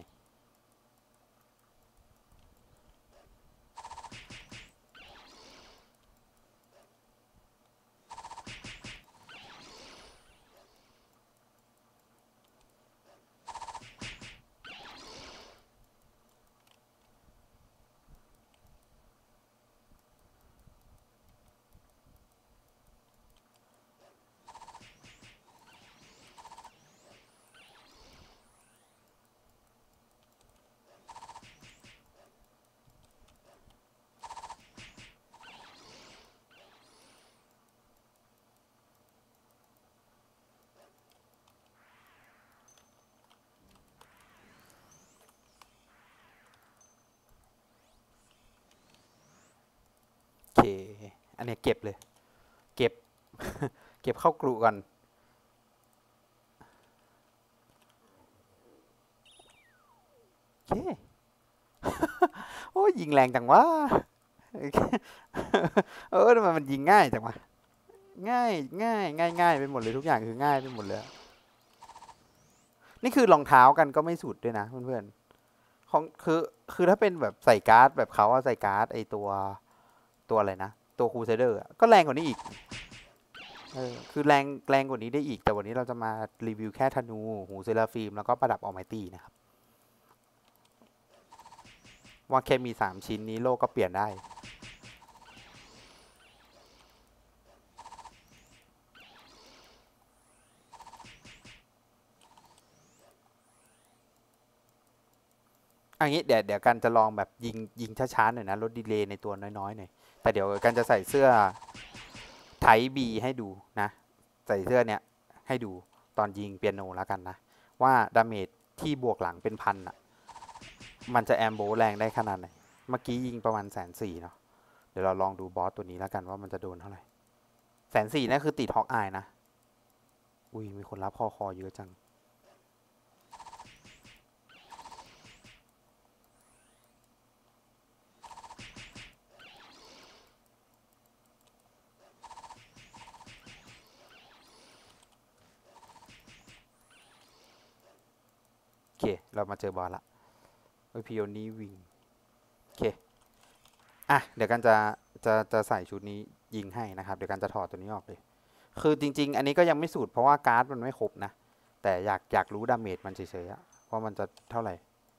โอเคอันนี้เก็บเลยเก็บเก็บเข้ากรุก่อนโอเคโอ้ยยิงแรงจังวะทำไมมันยิงง่ายจังวะง่ายไปหมดเลยทุกอย่างคือง่ายไปหมดเลยนี่คือรองเท้ากันก็ไม่สุดด้วยนะเพื่อนๆของคือถ้าเป็นแบบใส่การ์ดแบบเขาใส่การ์ดไอตัวอะไรนะตัวครูเซเดอร์ก็แรงกว่านี้อีกคือแรงกว่านี้ได้อีกแต่วันนี้เราจะมารีวิวแค่ธนูหูเซราฟิมแล้วก็ประดับออไมตี้นะครับว่าแค่มี3 ชิ้นนี้โลกก็เปลี่ยนได้อันนี้เดี๋ยวกันจะลองแบบยิงช้าๆหน่อยนะลดดีเลย์ในตัวน้อยๆหน่อยแต่เดี๋ยวกันจะใส่เสื้อไทบีให้ดูนะใส่เสื้อเนี้ยให้ดูตอนยิงเปียโนแล้วกันนะว่าดาเมจที่บวกหลังเป็นพันอ่ะมันจะแอมโบแรงได้ขนาดไหนเมื่อกี้ยิงประมาณ140,000เนาะเดี๋ยวเราลองดูบอสตัวนี้แล้วกันว่ามันจะโดนเท่าไหร่140,000นั่นคือติดฮอกอายนะอุ้ยมีคนรับคอเยอะจังโอเคเรามาเจอบอสละพิโอนี่วิงโอเคเดี๋ยวกันจะใส่ชุดนี้ยิงให้นะครับเดี๋ยวกันจะถอดตัวนี้ออกเลยคือจริงๆอันนี้ก็ยังไม่สูตรเพราะว่าการ์ดมันไม่ครบนะแต่อยากรู้ดาเมจมันเฉยๆอะว่ามันจะเท่าไหร่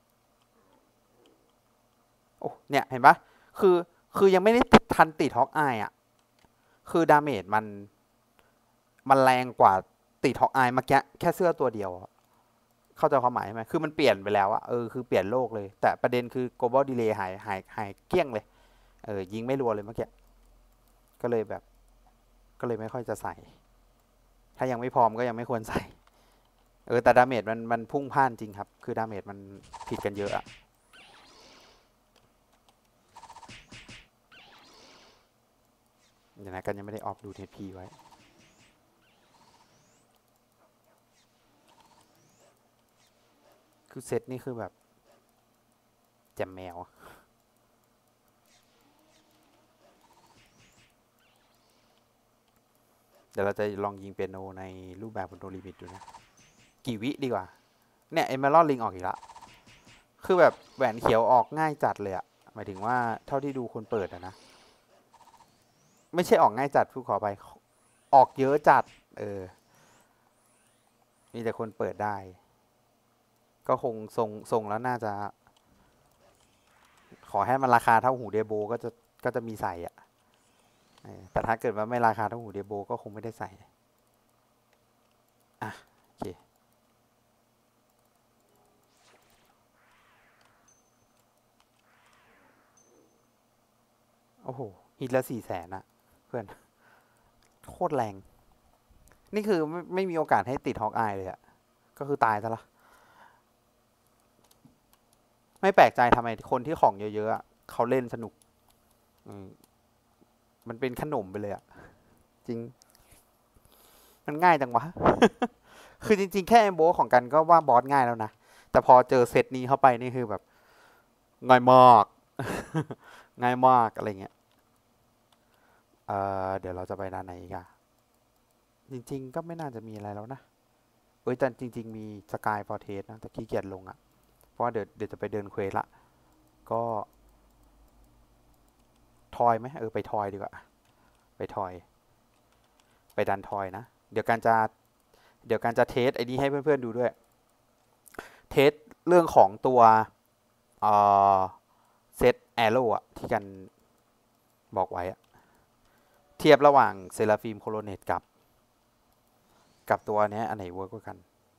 โอ้เนี่ยเห็นปะคือคือยังไม่ได้ทันติดฮอกอายอะคือดาเมจมันแรงกว่าติดฮอกอายเมื่อกี้แค่เสื้อตัวเดียวเข้าใจความหมายไหมคือมันเปลี่ยนไปแล้วอะคือเปลี่ยนโลกเลยแต่ประเด็นคือ global delay หายเกลี้ยงเลยยิงไม่รัวเลยเมื่อกี้ก็เลยแบบก็เลยไม่ค่อยจะใส่ถ้ายังไม่พร้อมก็ยังไม่ควรใส่แต่ดาเมจมันพุ่งพ่านจริงครับคือดาเมจมันผิดกันเยอะอะเดี๋ยวนะกันยังไม่ได้ออฟดูเทพีไว้คือเซตนี่คือแบบแจมแมวเดี๋ยวเราจะลองยิงเปียโนในรูปแบบบนโนลิมิตดูนะกี่วิดีกว่าเนี่ยเอเมอรัลลิงออกอีกแล้วคือแบบแหวนเขียวออกง่ายจัดเลยอะหมายถึงว่าเท่าที่ดูคนเปิดอะนะไม่ใช่ออกง่ายจัดผู้ขอไปออกเยอะจัดมีแต่คนเปิดได้ก็คงทรงแล้วน่าจะขอให้มันราคาเท่าหูเดโบก็จะมีใส่อะแต่ถ้าเกิดว่าไม่ราคาเท่าหูเดโบก็คงไม่ได้ใส่อ่ะโอเคโอ้โหฮิตละ400,000อะเพื่อนโคตรแรงนี่คือไม่มีโอกาสให้ติดฮอกอายเลยอะก็คือตายซะละไม่แปลกใจทำไมคนที่ของเยอะๆเขาเล่นสนุกมันเป็นขนมไปเลยอะจริงมันง่ายจังวะ คือจริงๆแค่เอมโบของกันก็ว่าบอสง่ายแล้วนะแต่พอเจอเซตนี้เข้าไปนี่คือแบบง่ายมากง่ายมากอะไรเงี้ยเดี๋ยวเราจะไปด้านไหนอีกอะจริงๆก็ไม่น่าจะมีอะไรแล้วนะแต่จริงๆมีสกายฟอร์เทสนะแต่ขี้เกียจลงอะเพราะว่าเดี๋ยวจะไปเดินเควสละก็ทอยไหมไปทอยดีกว่าไปทอยไปดันทอยนะเดี๋ยวการจะเทสไอ้นี้ให้เพื่อนๆดูด้วยเทสเรื่องของตัวเซตแอโร่อะที่กันบอกไว้อะเทียบระหว่างเซราฟิมโคโลเนตกับตัวนี้อันไหนเวิร์กกว่ากัน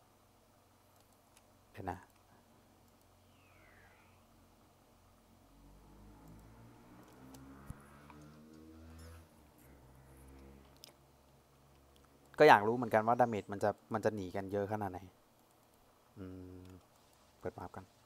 เดี๋ยวนะก็อยากรู้เหมือนกันว่าดาเมจมันจะหนีกันเยอะขนาดไหนเปิดมากัน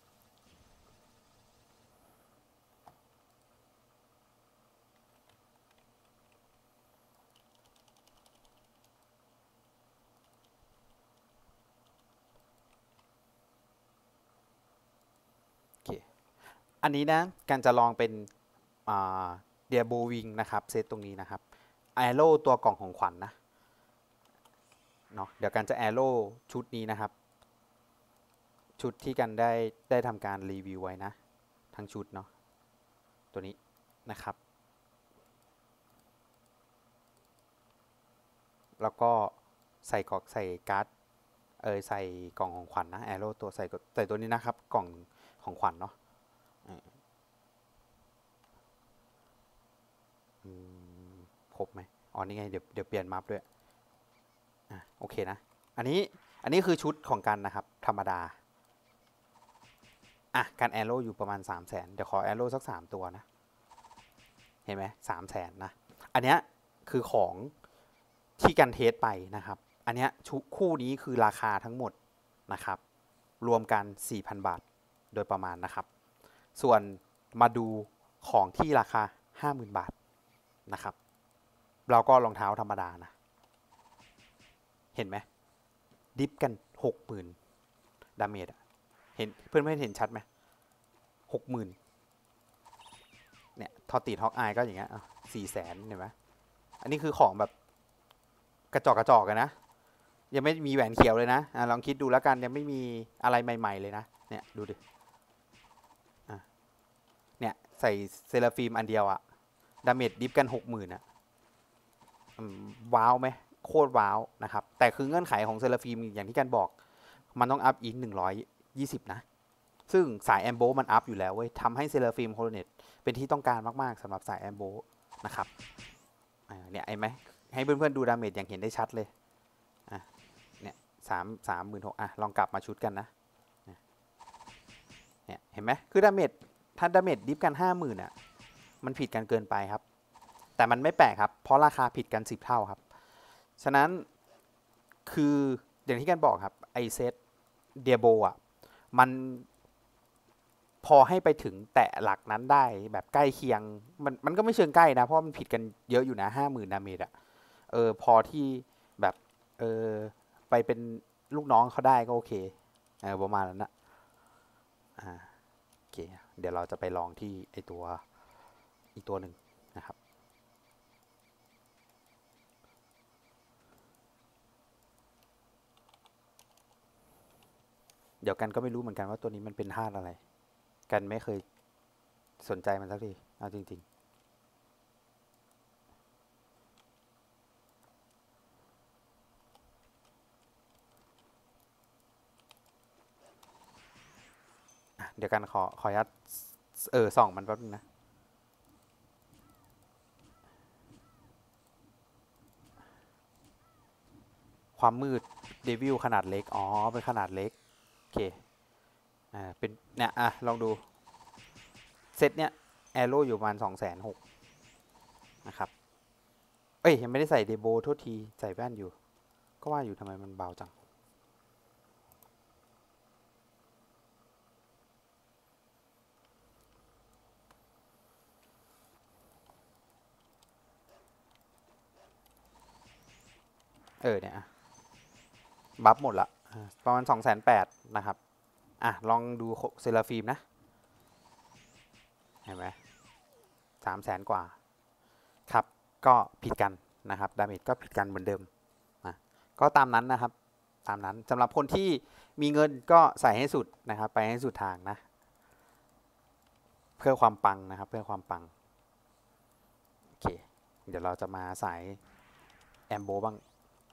โอเคอันนี้นะการจะลองเป็นเดียโบวิงนะครับเซตตรงนี้นะครับแอโร่ตัวกล่องของขวัญ นะเนาะเดี๋ยวกันจะแอโร่ชุดนี้นะครับชุดที่กันได้ทำการรีวิวไว้นะทั้งชุดเนาะตัวนี้นะครับแล้วก็ใส่การ์ดใส่กล่องของขวัญ นะแอโร่ตัวใส่ตัวนี้นะครับกล่องของขวัญเนาะครบไหมอ๋อนี่ไงเดี๋ยวเปลี่ยนมัฟด้วยโอเคนะอันนี้คือชุดของกันนะครับธรรมดาการแอโร่อยู่ประมาณ300,000เดี๋ยวขอแอโร่สัก3 ตัวนะเห็นไหม300,000นะอันเนี้ยคือของที่กันเทสไปนะครับอันเนี้ยคู่นี้คือราคาทั้งหมดนะครับรวมกัน 4,000 บาทโดยประมาณนะครับส่วนมาดูของที่ราคา 50,000 บาทนะครับเราก็รองเท้าธรรมดานะเห็นไหมดิฟกัน 60,000 ดาเมจเห็นเพื่อนเห็นชัดไหม60,000เนี่ยทอตีท็อกอายก็อย่างเงี้ย400,000เห็นไหมอันนี้คือของแบบกระจอกกันนะยังไม่มีแหวนเขียวเลยนะลองคิดดูแล้วกันยังไม่มีอะไรใหม่ๆเลยนะเนี่ยดูดิเนี่ยใส่เซราฟิมอันเดียวอะดาเมจดิฟกัน 60,000อะว้าวไหมโคตรว้าวนะครับแต่คือเงื่อนไขของเซราฟิมอย่างที่กันบอกมันต้องอัพอีก120นะซึ่งสายแอมโบมันอัพอยู่แล้วเว้ยทำให้เซราฟิมโคโลเนตเป็นที่ต้องการมากๆสำหรับสายแอมโบนะครับเนี่ยไอ้ไหมให้เพื่อนๆดูดาเมจอย่างเห็นได้ชัดเลยเนี่ย36,000ลองกลับมาชุดกันนะเนี่ยเห็นไหมคือดาเมจถ้าดาเมจดิฟกัน 50,000อ่ะมันผิดกันเกินไปครับแต่มันไม่แปลกครับเพราะราคาผิดกัน10 เท่าครับฉะนั้นคืออย่างที่กันบอกครับไอเซตเดียโบอ่ะมันพอให้ไปถึงแตะหลักนั้นได้แบบใกล้เคียงมันก็ไม่เชิงใกล้นะเพราะมันผิดกันเยอะอยู่นะ50,000ดาเมจอ่ะพอที่แบบเออไปเป็นลูกน้องเขาได้ก็โอเคประมาณนั้นนะอ่าโอเคเดี๋ยวเราจะไปลองที่ไอตัวอีกตัวหนึ่งนะครับเดี๋ยวกันก็ไม่รู้เหมือนกันว่าตัวนี้มันเป็นธาตุอะไรกันไม่เคยสนใจมันสักทีเอาจริงๆเดี๋ยวกันขอยัดส่องมันแป๊บนึงนะความมืดเดวิลขนาดเล็กอ๋อเป็นขนาดเล็กโอเคเป็นเนี่ยลองดูเซตเนี้ยแอโร่อยู่ประมาณ260,000นะครับเอ้ยยังไม่ได้ใส่เดโบโทษทีใส่แว่นอยู่ก็ว่าอยู่ทำไมมันเบาจังเนี่ยบัฟหมดละประมาณ280,000นะครับลองดูเซราฟีมนะเห็นไหม300,000กว่าครับก็ผิดกันนะครับดาเมจก็ผิดกันเหมือนเดิมนะก็ตามนั้นนะครับตามนั้นสำหรับคนที่มีเงินก็ใส่ให้สุดนะครับไปให้สุดทางนะเพื่อความปังนะครับเพื่อความปังโอเคเดี๋ยวเราจะมาสายแอมโบบ้าง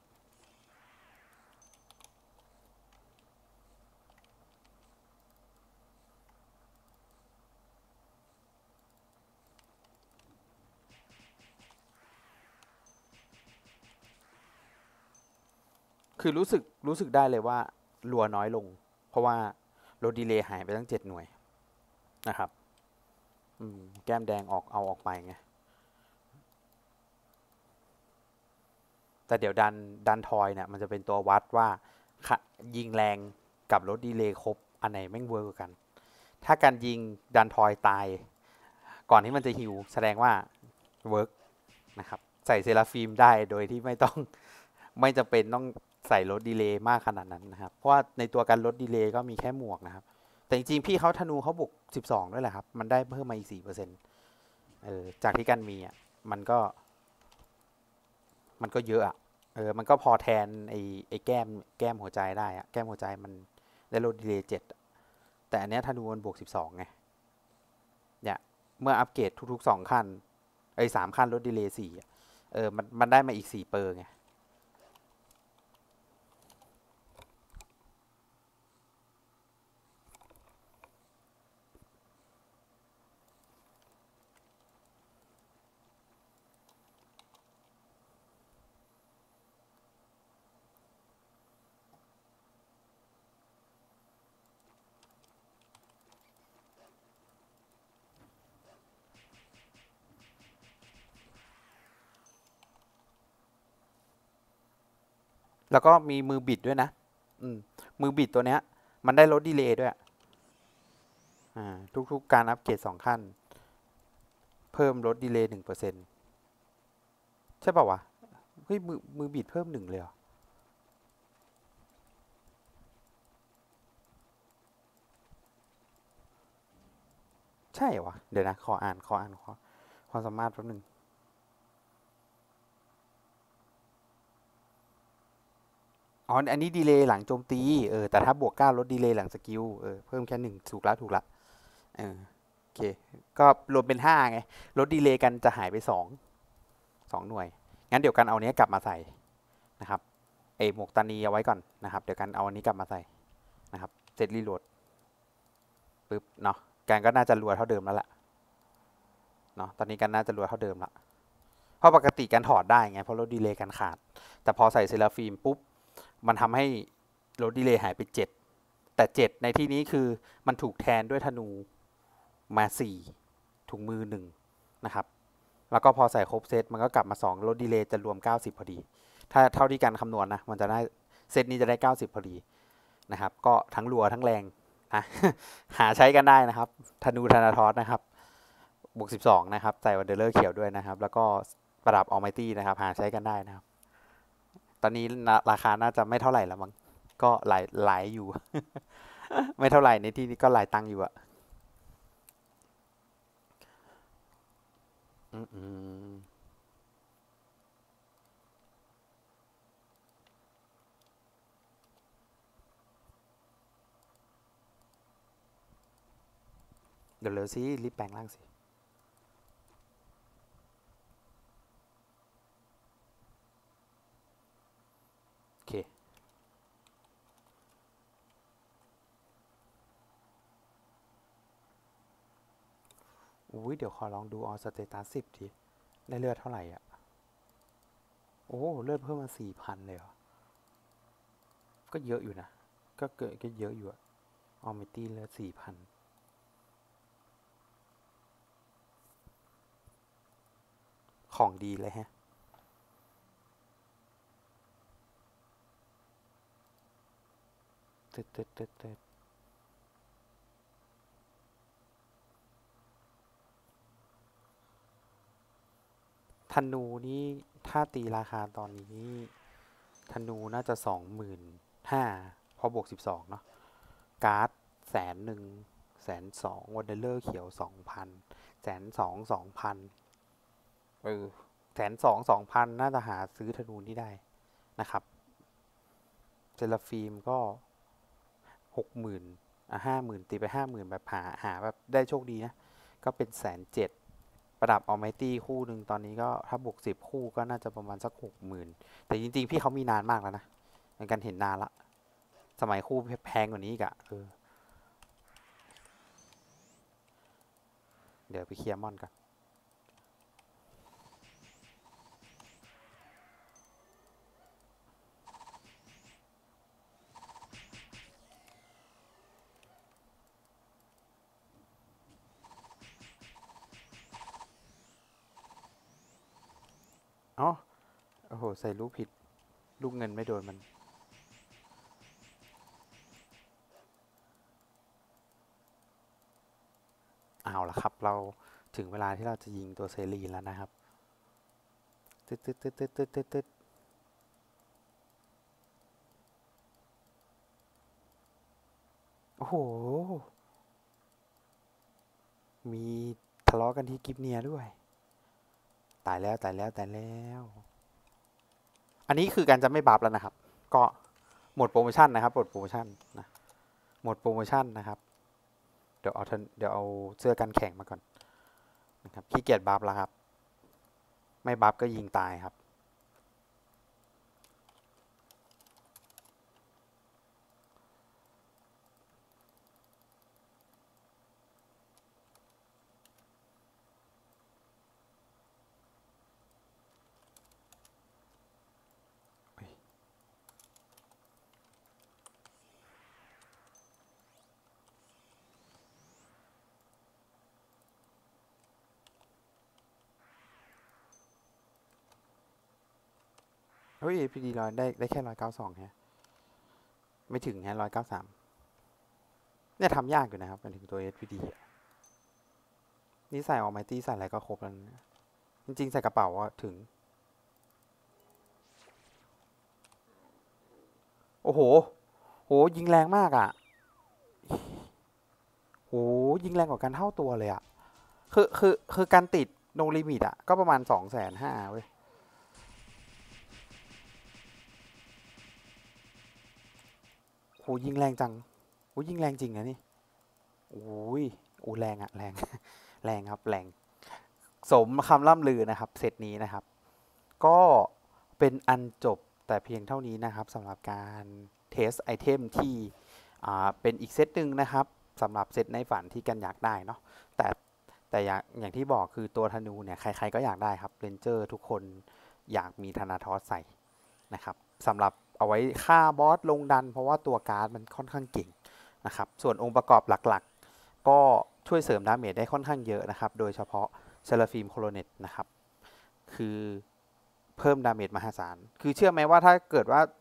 คือรู้สึกได้เลยว่ารัวน้อยลงเพราะว่าโรดีเลย์หายไปตั้ง7 หน่วยนะครับแก้มแดงเอาออกไปไงแต่เดี๋ยวดันทอยเนี่ยมันจะเป็นตัววัดว่ายิงแรงกับรถดีเลย์ครบอันไหนแม่งเวิร์กกว่ากันถ้าการยิงดันทอยตายก่อนที่มันจะฮิวแสดงว่าเวิร์กนะครับใส่เซราฟิล์มได้โดยที่ไม่ต้องไม่จำเป็นต้องใส่รถดีเลย์มากขนาดนั้นนะครับเพราะว่าในตัวการลดดีเลย์ก็มีแค่หมวกนะครับแต่จริงๆพี่เขาธนูเขาบวก12ด้วยแหละครับมันได้เพิ่มมาอีก4%จากที่กันมีอ่ะมันก็มันก็เยอะอ่ะมันก็พอแทนไอ้แก้มหัวใจได้อะแก้มหัวใจมันได้ลดดีเลย์7แต่อันเนี้ยธนูมันบวก12ไงเนี่ยเมื่ออัปเกรดทุกๆ2 ขั้น3 ขั้นลดดีเลย์4มันได้มาอีก4 เปอร์ไงแล้วก็มีมือบิดด้วยนะอืมมือบิดตัวเนี้ยมันได้ลดดีเลย์ด้วยทุกๆการอัปเกรด2 ขั้นเพิ่มลดดีเลย์1%ใช่ป่าวะเฮ้ยมือบิดเพิ่ม1เลยเหรอใช่วะเดี๋ยวนะขออ่านความสามารถแป๊บนึงอ๋ออันนี้ดีเลย์หลังโจมตีแต่ถ้าบวก9ลดดีเลย์หลังสกิลเพิ่มแค่1ถูกละเออโอเคก็รวมเป็น5ไงลดดีเลย์กันจะหายไป2 หน่วยงั้นเดี๋ยวกันเอาเนี้ยกลับมาใส่นะครับหมวกตานีเอาไว้ก่อนนะครับเดี๋ยวกันเอาอันนี้กลับมาใส่นะครับเสร็จรีโหลดปึ๊บเนาะกันก็น่าจะรัวเท่าเดิมแล้วล่ะเนาะตอนนี้กันน่าจะรัวเท่าเดิมละเพราะปกติกันถอดได้ไงเพราะลดดีเลย์กันขาดแต่พอใส่เซราฟิล์มปุ๊บมันทำให้ลดดีเลย์หายไป7แต่7ในที่นี้คือมันถูกแทนด้วยธนูมา4ถุงมือ1นะครับแล้วก็พอใส่ครบเซตมันก็กลับมา2ลดดีเลย์จะรวม90พอดีถ้าเท่าที่การคำนวณนะมันจะได้เซตนี้จะได้90พอดีนะครับก็ทั้งรัวทั้งแรงนะ หาใช้กันได้นะครับธนูธนาทอสนะครับบวก12นะครับใส่วันเดอร์เลอร์เขียวด้วยนะครับแล้วก็ประดับออลไมตี้นะครับหาใช้กันได้นะครับตอนนี้ราคาน่าจะไม่เท่าไหร่แล้วมั้งก็หลายอยู่ ไม่เท่าไหร่ในที่นี้ก็หลายตังค์อยู่อะเดี๋ยวเลยสิรีบแปลงร่างสิโอเคอุ้ยเดี๋ยวขอลองดูออสเตตัส10ทีได้เลือดเท่าไหร่อ่ะโอ้เลือดเพิ่มมา4,000เลยเหรอก็เยอะอยู่นะก็เยอะอยู่อะออมิตี้เลือด4,000ของดีเลยฮะตึ๊ดธนูนี่ถ้าตีราคาตอนนี้ธนูน่าจะ25,000พอบวก12เนาะการ์ด100,000 120,000วันเดอร์เขียว2,000120,000 2,000120,000 2,000น่าจะหาซื้อธนูนี่ได้นะครับเซราฟีมก็60,00050,000ตีไป50,000แบบหาแบบได้โชคดีนะก็เป็น170,000ประดับออ l ไมตี้คู่หนึ่งตอนนี้ก็ถ้าบวก10คู่ก็น่าจะประมาณสัก60,000แต่จริงๆพี่เขามีนานมากแล้วนะเหมือนกันเห็นนานละสมัยคู่แพงกว่านี้อีกอะเดี๋ยวไปเคลียร์มอนกันอ๋อโอ้โหใส่ลูกผิดลูกเงินไม่โดนมันเอาละครับเราถึงเวลาที่เราจะยิงตัวเซรีแล้วนะครับตึ๊ดโอ้โหมีทะเลาะกันที่กิฟเนียด้วยตายแล้วอันนี้คือการจะไม่บัฟแล้วนะครับก็หมดโปรโมชั่นนะครับหมดโปรโมชั่นนะหมดโปรโมชั่นนะครับเดี๋ยวเอาเสื้อกันแข่งมาก่อนนะครับขี้เกียจบัฟแล้วครับไม่บัฟก็ยิงตายครับเฮ้ยพีดีได้แค่192ฮะไม่ถึงฮะ193เนี่ยทำยากอยู่นะครับเป็นถึงตัว SPD นี่ใส่ออกไมตี้ใส่อะไรก็ครบแล้วนะจริงๆใส่กระเป๋าถึงโอ้โหยิงแรงมากอ่ะโหยิงแรงกว่ากันเท่าตัวเลยอ่ะคือการติดโนลิมิตอ่ะก็ประมาณ250,000เว้ยโหยิงแรงจังโหยิงแรงจริงนะนี่โอ้ยแรงอ่ะแรง แรงครับแรงสมคำล่ำลือนะครับเซตนี้นะครับก็เป็นอันจบแต่เพียงเท่านี้นะครับสำหรับการเทสไอเทมที่เป็นอีกเซตหนึ่งนะครับสำหรับเซตในฝันที่กันอยากได้เนาะแต่อย่างที่บอกคือตัวธนูเนี่ยใครๆก็อยากได้ครับเรนเจอร์ทุกคนอยากมีธนาทอสใส่นะครับสำหรับเอาไว้ฆ่าบอสลงดันเพราะว่าตัวการ์ดมันค่อนข้างเก่งนะครับส่วนองค์ประกอบหลักๆก็ช่วยเสริมดาเมจได้ค่อนข้างเยอะนะครับโดยเฉพาะเซราฟีมโคโลเนตนะครับคือเพิ่มดาเมจมหาศาลคือเชื่อไหมว่าถ้าเกิดว่า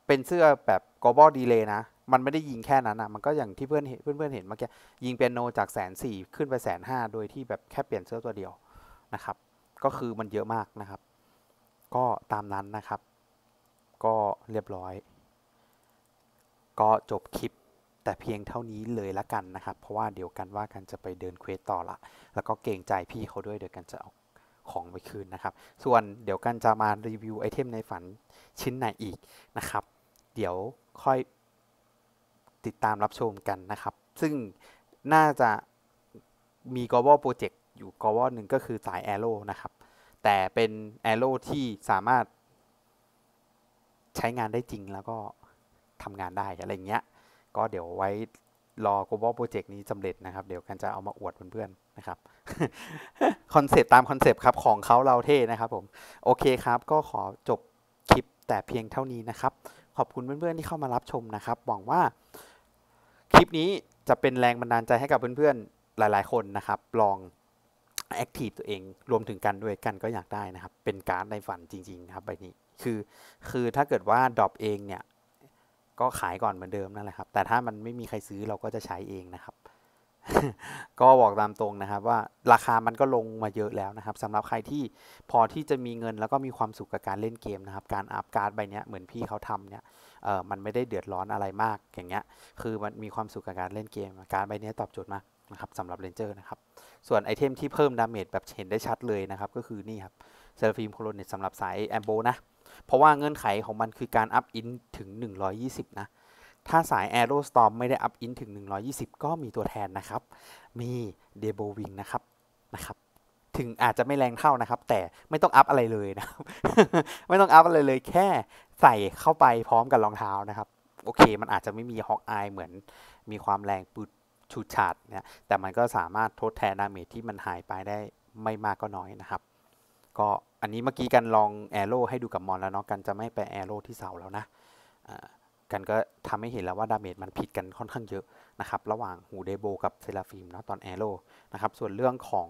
เป็นเสื้อแบบ global delay นะมันไม่ได้ยิงแค่นั้นนะมันก็อย่างที่เพื่อนเห็นเมื่อกี้ยิงเปียโนจาก140,000ขึ้นไป150,000โดยที่แบบแค่เปลี่ยนเสื้อตัวเดียวนะครับก็คือมันเยอะมากนะครับก็ตามนั้นนะครับก็เรียบร้อยก็จบคลิปแต่เพียงเท่านี้เลยละกันนะครับเพราะว่าเดี๋ยวกันว่ากันจะไปเดินเควสต่อละแล้วก็เกรงใจพี่เขาด้วยเดี๋ยวกันจะเอาของไปคืนนะครับส่วนเดี๋ยวกันจะมารีวิวไอเทมในฝันชิ้นไหนอีกนะครับเดี๋ยวค่อยติดตามรับชมกันนะครับซึ่งน่าจะมี global project อยู่ global หนึ่งก็คือสาย arrow นะครับแต่เป็น arrow ที่สามารถใช้งานได้จริงแล้วก็ทำงานได้อะไรเงี้ยก็เดี๋ยวไว้รอ global project นี้สำเร็จนะครับเดี๋ยวกันจะเอามาอวดเพื่อนๆนะครับ คอนเซปต์ตามคอนเซปต์ครับของเขาเราเท่นะครับผมโอเคครับก็ขอจบคลิปแต่เพียงเท่านี้นะครับขอบคุณเพื่อนๆที่เข้ามารับชมนะครับหวังว่าคลิปนี้จะเป็นแรงบันดาลใจให้กับเพื่อนๆหลายๆคนนะครับลองแอคทีฟตัวเองรวมถึงกันด้วยกันก็อยากได้นะครับเป็นการ์ดในฝันจริงๆครับใบนี้คือถ้าเกิดว่าดรอปเองเนี่ยก็ขายก่อนเหมือนเดิมนั่นแหละครับแต่ถ้ามันไม่มีใครซื้อเราก็จะใช้เองนะครับ ก็บอกตามตรงนะครับว่าราคามันก็ลงมาเยอะแล้วนะครับสำหรับใครที่พอที่จะมีเงินแล้วก็มีความสุขกับการเล่นเกมนะครับการอัพการ์ดใบนี้เหมือนพี่เขาทำเนี่ยมันไม่ได้เดือดร้อนอะไรมากอย่างเงี้ยคือมันมีความสุขกับการเล่นเกมการ์ดใบนี้ตอบโจทย์มากนะครับสำหรับเรนเจอร์นะครับส่วนไอเทมที่เพิ่มดาเมจแบบเห็นได้ชัดเลยนะครับก็คือนี่ครับเซราฟิมโคโลเนตสำหรับสายแอมโบนะเพราะว่าเงื่อนไขของมันคือการอัพอินถึง120นะถ้าสาย Arrow Storm ไม่ได้อัพอินถึง120ก็มีตัวแทนนะครับมีเดโบวิงนะครับถึงอาจจะไม่แรงเท่านะครับแต่ไม่ต้องอัพอะไรเลยนะครับ ไม่ต้องอัพอะไรเลยแค่ใส่เข้าไปพร้อมกับรองเท้านะครับโอเคมันอาจจะไม่มีฮอกอายเหมือนมีความแรงปืดชูดฉาดเนี่ยแต่มันก็สามารถทดแทนดาเมจที่มันหายไปได้ไม่มากก็น้อยนะครับก็อันนี้เมื่อกี้กันลองแอโร่ให้ดูกับมอนแล้วเนาะกันจะไม่ไปแอโร่ที่เสาแล้วนะกันก็ทำให้เห็นแล้วว่าดาเมจมันผิดกันค่อนข้างเยอะนะครับระหว่างหูเดโบกับเซราฟิมเนาะตอนแอโร่นะครับส่วนเรื่องของ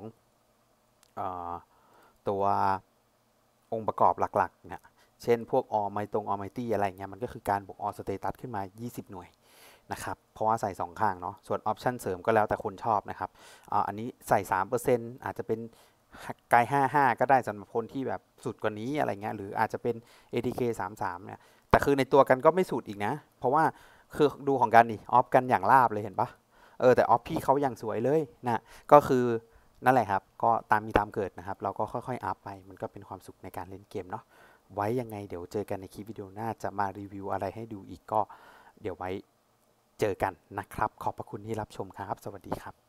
ตัวองค์ประกอบหลักๆเนี่ยเช่นพวกออไมตี้อะไรเงี้ยมันก็คือการบวกออสเตตัสขึ้นมา20หน่วยนะครับเพราะว่าใส่2ข้างเนาะส่วนออปชันเสริมก็แล้วแต่คนชอบนะครับอันนี้ใส่ 3% อาจจะเป็นไกด์55ก็ได้สำหรับคนที่แบบสุดกว่านี้อะไรเงี้ยหรืออาจจะเป็น ATK 33เนี่ยแต่คือในตัวกันก็ไม่สุดอีกนะเพราะว่าคือดูของกันนี่ออฟกันอย่างลาบเลยเห็นปะแต่ออฟพี่เขาอย่างสวยเลยนะก็คือนั่นแหละครับก็ตามมีตามเกิดนะครับเราก็ค่อยๆอัพไปมันก็เป็นความสุขในการเล่นเกมเนาะไว้ยังไงเดี๋ยวเจอกันในคลิปวิดีโอหน้าจะมารีวิวอะไรให้ดูอีกก็เดี๋ยวไว้เจอกันนะครับขอบพระคุณที่รับชมครับสวัสดีครับ